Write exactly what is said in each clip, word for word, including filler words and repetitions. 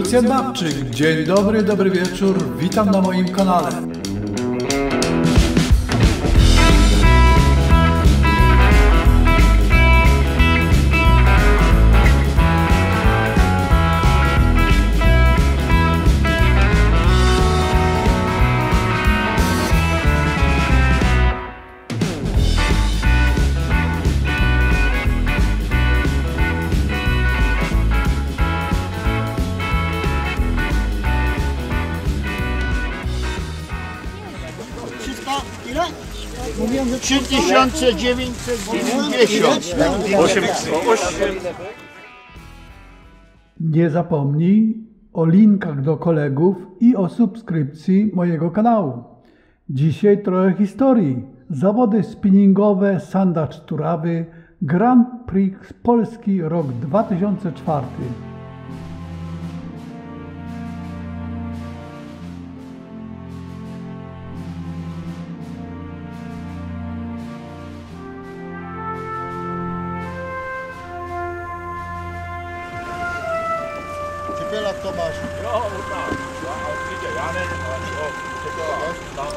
Lucjan Babczyk, dzień dobry, dobry wieczór, witam na moim kanale. trzy tysiące dziewięćset dziewięćdziesiąt. Nie zapomnij o linkach do kolegów i o subskrypcji mojego kanału. Dzisiaj trochę historii. Zawody spinningowe Sandacz Turawy, Grand Prix Polski rok dwa tysiące czwarty. Ile lat to masz? No, tak. A widzę, Janek, o, czego?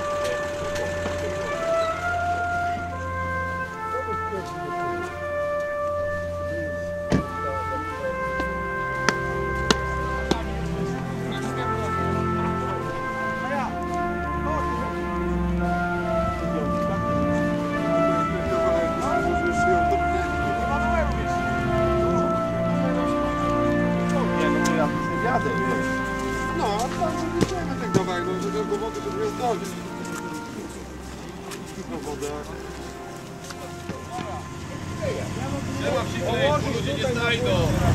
No, a tam wyjdziemy tak dawaj, no, żeby do wody, żeby ją zdrowić. Na wodę. Trzeba przykleić, bo ludzie nie znajdą.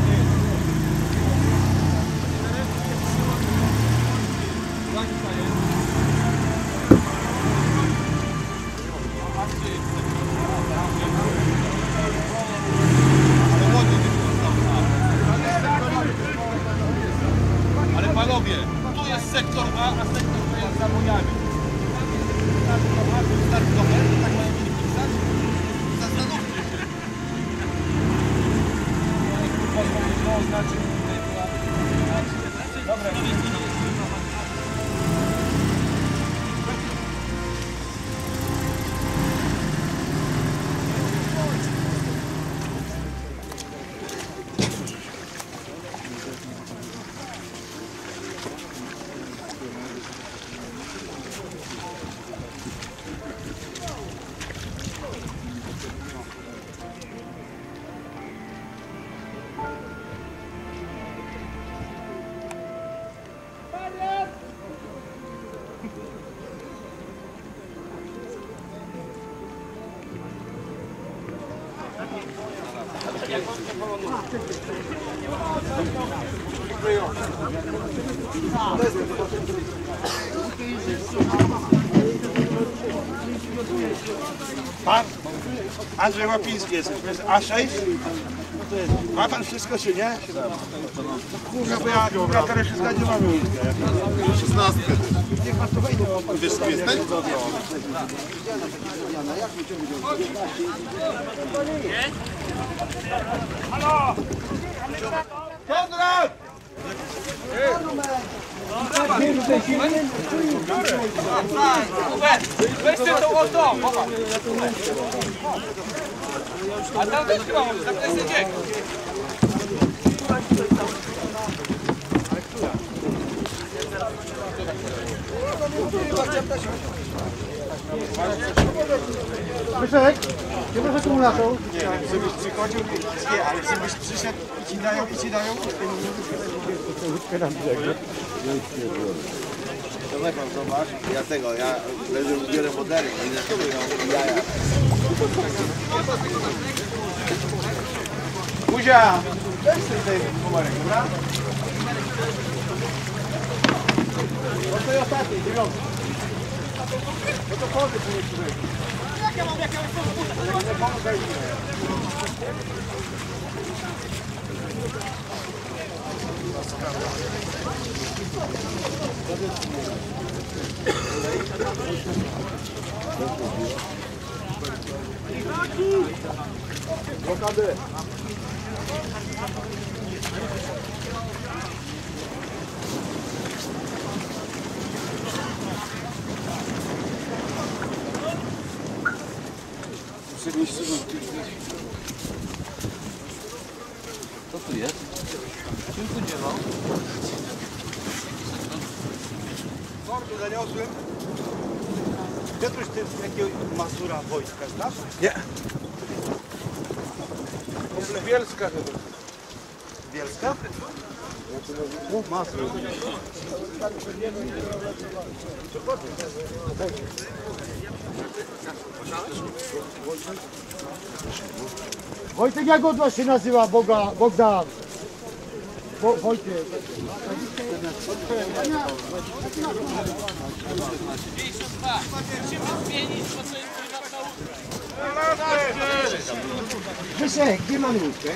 Ale panowie, tu jest sektor A, a sektor B jest za bojami. Tak mają mieli pisać? Zastanówcie się. Dobra, Pan Andrzej Łapiński jest, A sześć? Ma pan wszystko czy nie? Kurwa, bo ja kurwa wszystko nie mam. szesnastkę. Niech pan to wejdzie. Wiesz, co jesteś? Halo! Konrad! Weź ty to o to! A tam też chyba może, tam jest dziek. Wyszek, nie masz akumulator? Nie, żebyś przychodził, nie, ale żebyś przyszedł i ci dają, i ci dają. To weź pan zobacz, ja tego, ja leżę, biorę modely i zaczynają jaja. Buzia! Weź sobie tutaj numerek, dobra? No to jest ostatni, dziewiąty. No to powiedz mi jeszcze wyjść. Jak ja mam, jak ja mam nie pomogę. Blokady. Co tu jest? Czym tu dzieło? Mordu zaniosłem. Piotruś, ty jakiego Mazura wojska znasz? Nie. Bielska chyba. Bielska? Mazur. Wojtek, jak od was się nazywa Boga, Bogdan? Wo, Wojtek. Wyszek, gdzie mamy łódkę?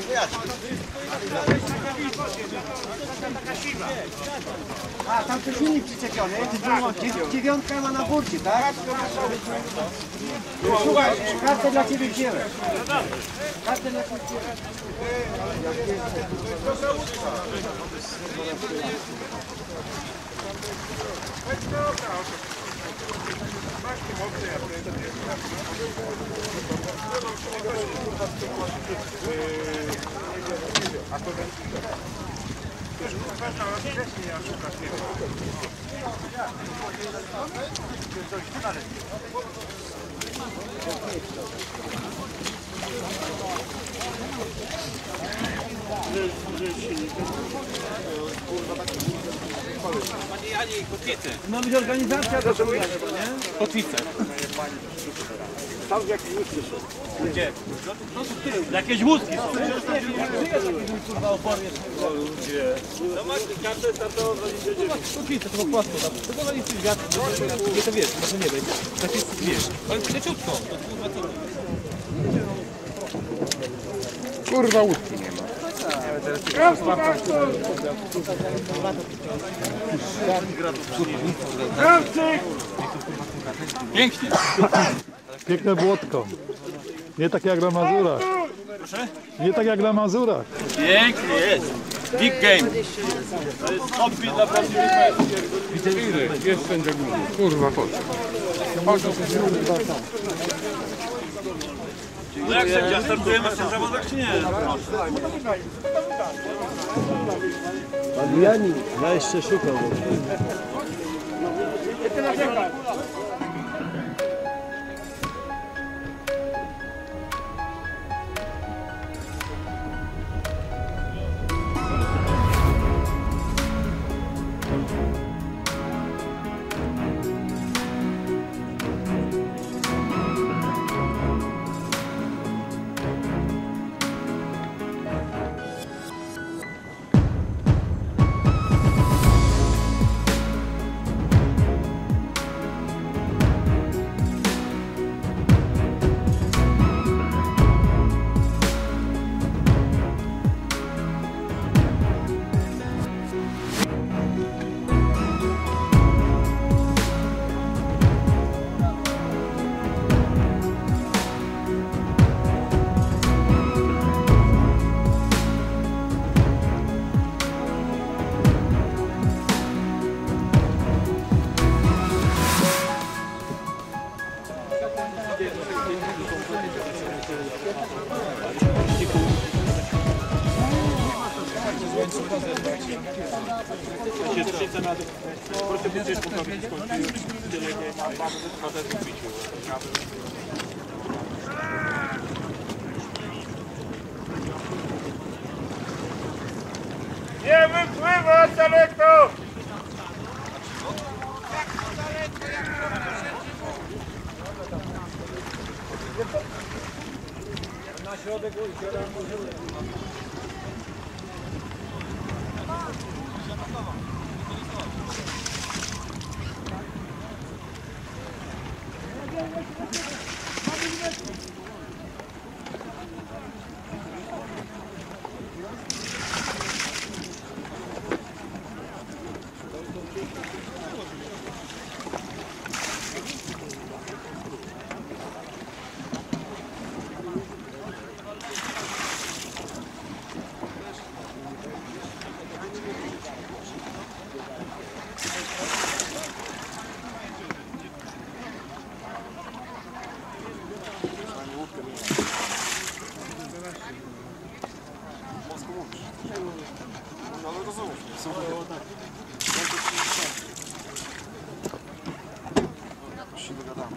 A, tam to silnik przyczepiony, Dziew- dziewiątka ma na burcie, tak? Słuchaj, kartę dla ciebie wziąłem. Kartę dla ciebie wziąłem. Ma być organizacja do tego, nie? Kotwice. Tam jak wódki są. Gdzie? Jakieś wózki są. No masz kartę startową dwadzieścia dziewięć. Kotwice, to po płatko tam. To chyba nic nie wiatr. Nie to wiesz, może nie będzie. Tak jest, wiesz. Ale leciutko. To kurwa co? Kurwa łódki nie ma. Pięknie. Piękne błotko. Nie tak jak na Mazurach. Nie tak jak na Mazurach. Pięknie jest. Big game. To jest odbit dla prawdziwych mężczyzn. Jest sędzia główny. Kurwa, chodź. Chodź, No jak sędzia, startujemy w tych zawodach czy nie? Pan Janin, ja jeszcze szukam. Nie wypływa daleko! Na środek ojciora możemy. Się dogadamy.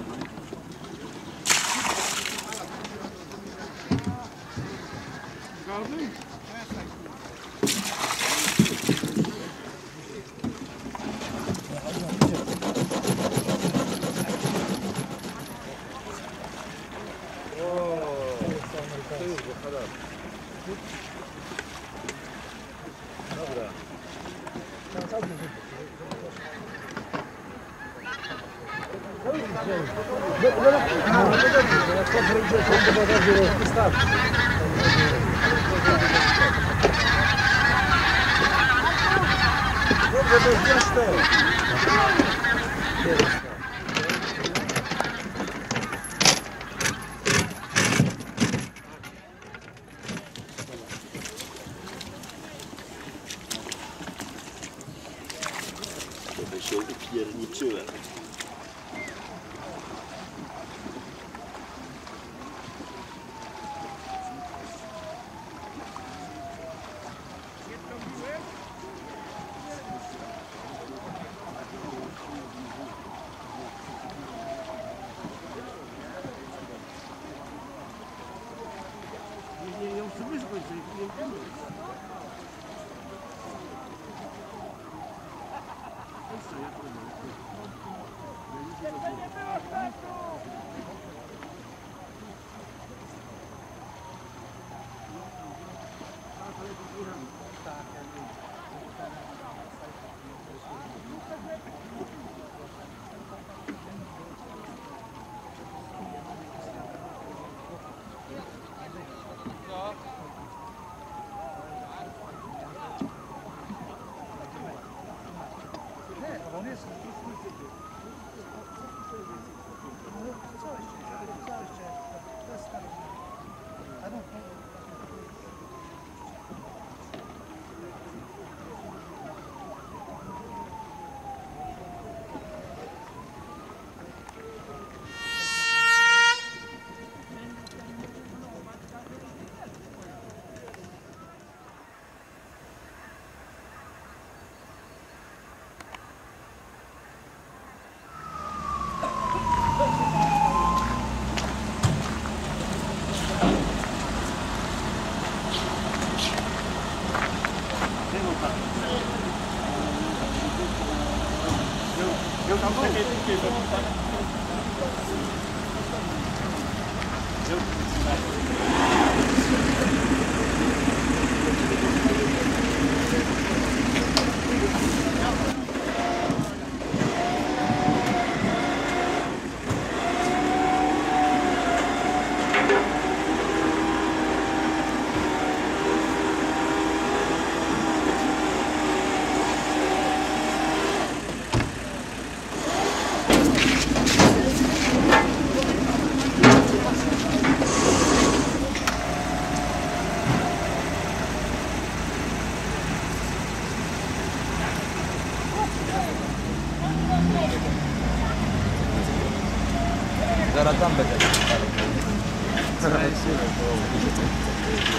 Trochę się upierniczyłem. Zaraz tam będę.